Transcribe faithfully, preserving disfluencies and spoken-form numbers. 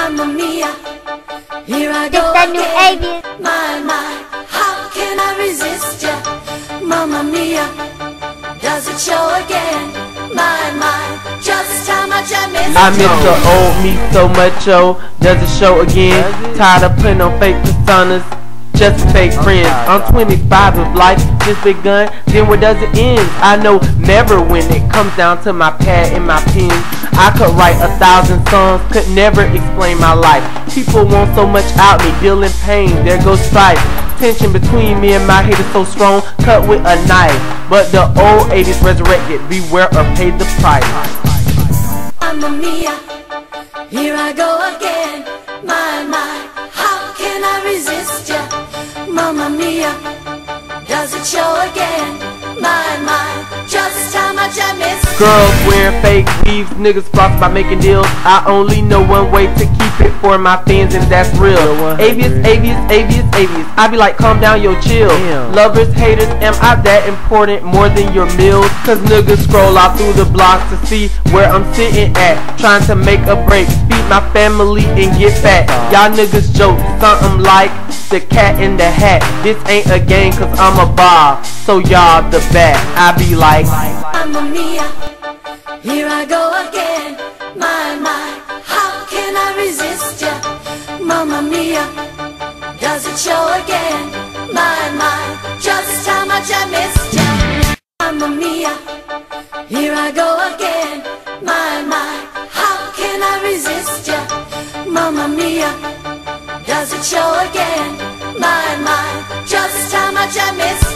Mamma mia, here I go It's the new again. Avius. My, my, how can I resist ya? Mamma mia, does it show again? My, my, just how much I miss I you. miss the old me so much, oh. Does it show again? Tired of putting on fake personas, just fake friends. I'm twenty-five if life just begun, then where does it end? I know never when it comes down to my pad and my pen. I could write a thousand songs, could never explain my life. People want so much out me, dealing pain, there goes strife. Tension between me and my hate is so strong, cut with a knife. But the old eighties resurrected, beware or pay the price. Mamma mia, here I go again. My, my, how can I resist ya? Mamma mia, does it show again? My, my, just how much I miss you. Girls wearing fake weaves, niggas floss by making deals. I only know one way to keep it for my fans, and that's real. Avius, Avius, Avius, Avius. I be like, calm down, yo, chill. Damn. Lovers, haters, am I that important more than your meals? Cause niggas scroll out through the blocks to see where I'm sitting at, trying to make a break, feed my family and get fat. Y'all niggas joke, something like the cat in the hat. This ain't a game cause I'm a bar, so y'all the bat. I be like, Mamma mia, here I go again. My, my, how can I resist ya? Mamma mia, does it show again? My, my, just how much I missed ya. Mamma mia, here I go again. My, my, how can I resist ya? Mamma mia, does it show again? My, my, just how much I missed